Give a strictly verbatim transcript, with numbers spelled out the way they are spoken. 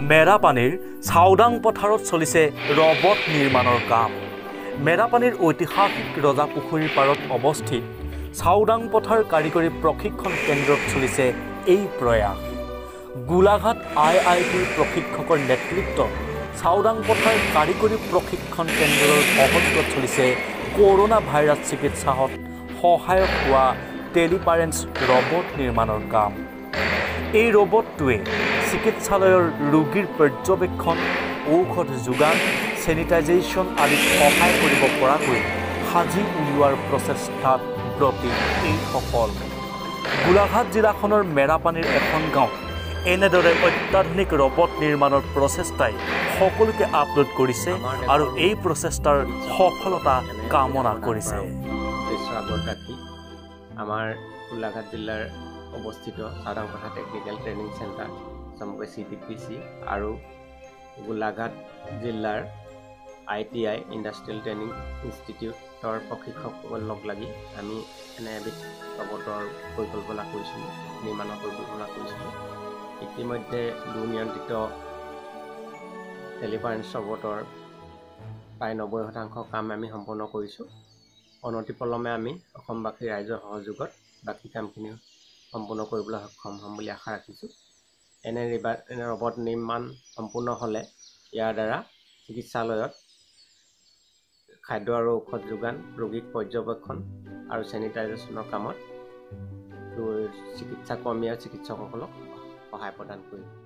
মেৰাপানীৰ চাওদাং পথাৰত চলিছে ৰবট নিৰ্মাণৰ কাম। মেৰাপানীৰ ঐতিহাসিক ৰজা পুখুৰীৰ পাৰত অৱস্থিত চাওদাং পথাৰ কাৰিকৰী প্ৰশিক্ষণ কেন্দ্ৰত চলিছে এই প্ৰয়াস। গোলাঘাট আই আই টিৰ প্ৰশিক্ষকৰ নেতৃত্বত চাওদাং পথাৰ কাৰিকৰী প্ৰশিক্ষণ কেন্দ্ৰৰ সহযোগত চলিছে কৰোনা ভাইৰাছ চিকিৎসাত সহায়ক হোৱা টেলিপাৰেন্স ৰবট নিৰ্মাণৰ কাম। এই ৰবটটোৱে চিকিৎসালয়ৰ ৰোগীৰ পৰ্যবেক্ষণ, ঔষধ যোগান, চেনিটাইজেশ্যন আদিত সহায় কৰিব পৰাকৈ সাজি উলিওৱাৰ প্ৰচেষ্টাত ব্ৰতী এইসকল। গোলাঘাট জিলাখনৰ মেৰাপানীৰ এখন গাঁৱত এনেদৰে অত্যাধুনিক ৰবট নিৰ্মাণৰ প্ৰচেষ্টাই সকলোকে আপলোড কৰিছে আৰু এই প্ৰচেষ্টাৰ সফলতা কামনা কৰিছে। আমাৰ গোলাঘাট জিলাৰ অৱস্থিত Chaodang Pathar technical training center চমুকৈ চি টি পি চি আৰু গোলাঘাট জিলাৰ I T I industrial training ইনষ্টিটিউটৰ প্ৰশিক্ষকসকল লগ লাগি আমি এনে এবিধ ৰবটৰ পৰিকল্পনা কৰিছিলোঁ, নিৰ্মাণৰ পৰিকল্পনা কৰিছিলোঁ। ইতিমধ্যে দুৰ্নিয়ন্ত্ৰিত টেলিপাৰেন্স ৰবটৰ প্ৰায় নব্বৈ শতাংশ কাম আমি সম্পূৰ্ণ কৰিছোঁ। অনতিপলমে আমি অসমবাসী ৰাইজৰ সহযোগত বাকী কামখিনি সম্পূৰ্ণ কৰিবলৈ সক্ষম হ'ম বুলি আশা ৰাখিছোঁ। এনে এনে ৰবট নিৰ্মাণ সম্পূৰ্ণ হ'লে ইয়াৰ দ্বাৰা চিকিৎসালয়ত খাদ্য আৰু ঔষধ যোগান, ৰোগীক পৰ্যবেক্ষণ আৰু চেনিটাইজেশ্যনৰ কামত চিকিৎসা কৰ্মী আৰু চিকিৎসকসকলক সহায় প্ৰদান কৰিব।